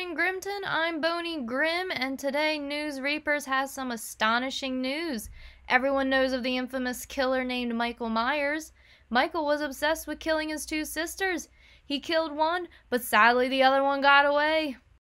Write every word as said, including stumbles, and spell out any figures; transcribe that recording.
morning, Grimton. I'm Bony Grim, and today News Reapers has some astonishing news. Everyone knows of the infamous killer named Michael Myers. Michael was obsessed with killing his two sisters. He killed one, but sadly the other one got away.